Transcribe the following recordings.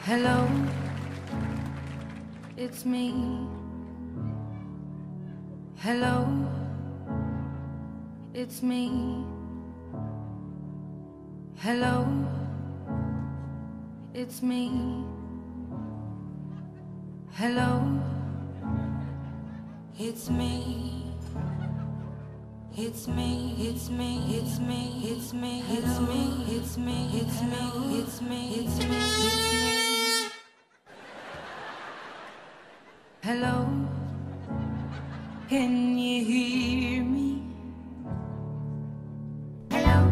Hello, it's me. Hello, it's me. Hello, it's me. Hello, it's me. It's me, it's me, it's me, it's me, it's me, it's me, it's me, it's me, it's me, it's me. Hello, can you hear me? Hello.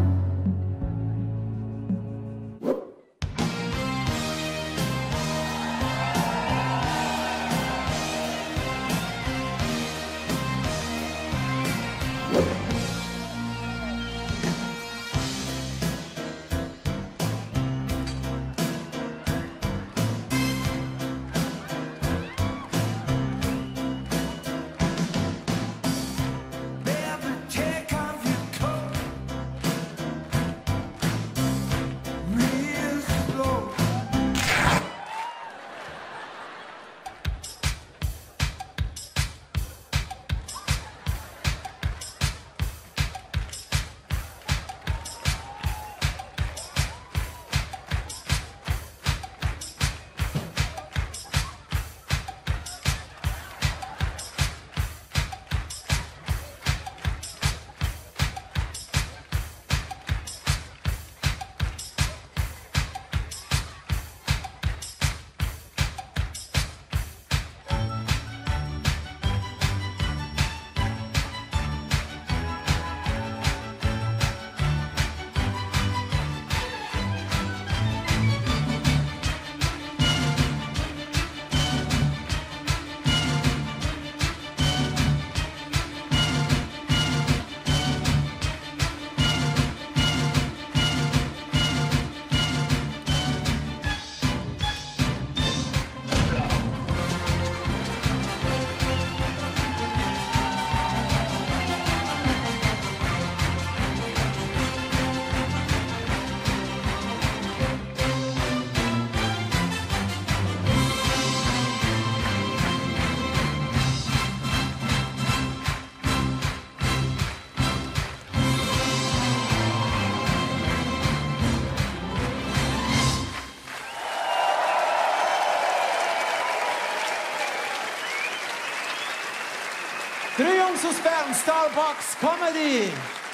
Triumph aus Bern, Starbucks Comedy.